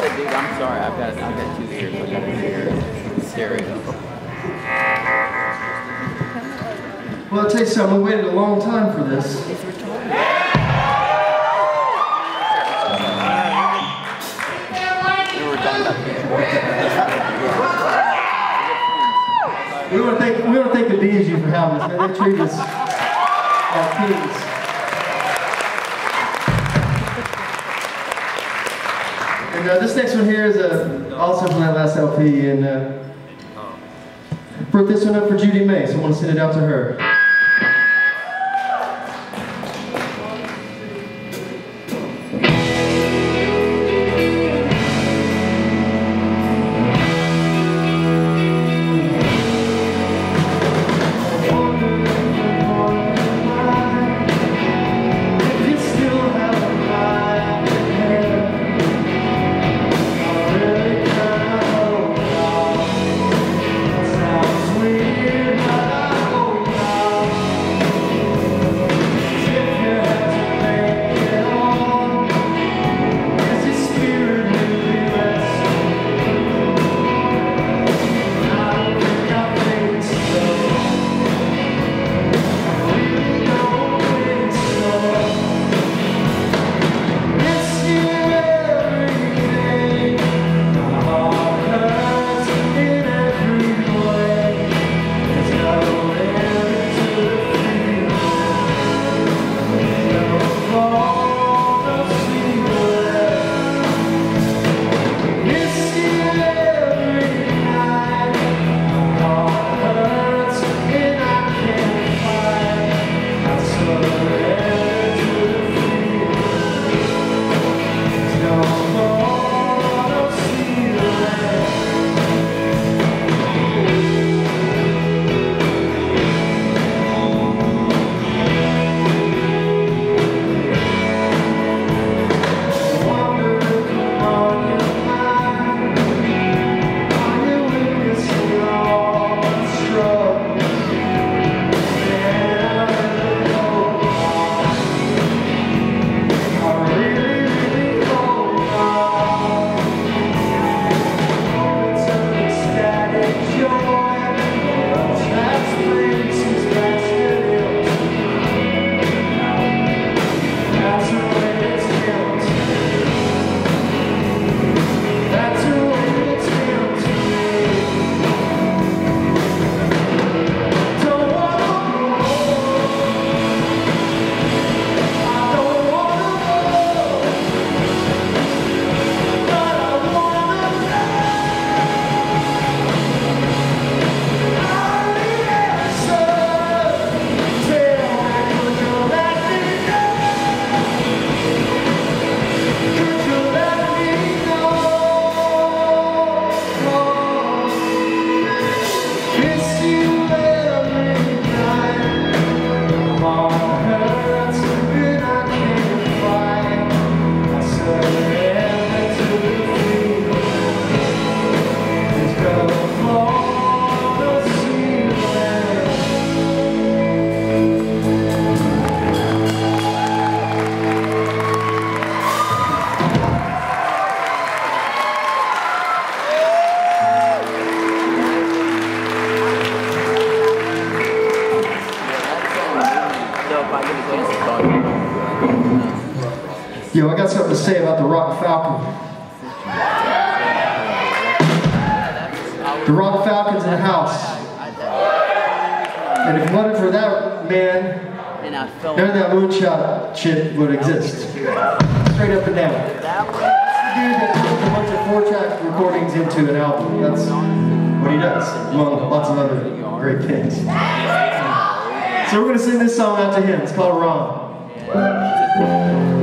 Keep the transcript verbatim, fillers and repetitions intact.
said, dude, I'm sorry. I've got, I've got two ears. I've got to hear stereo. Well, I'll tell you something. We waited a long time for this. We want to thank we want to thank the Bijou for having us. Man, they treat us like kings. And uh, this next one here is uh, also from that last L P, and uh, brought this one up for Judy May, so I want to send it out to her. Yo, I got something to say about the Rock Falcon. The Rock Falcon's in the house. And if it wasn't for that man, none of that moonshot shit would exist. Straight up and down. Dude that puts a bunch of four-track recordings into an album. That's what he does, among lots of other great things. So we're going to sing this song out to him. It's called Ron.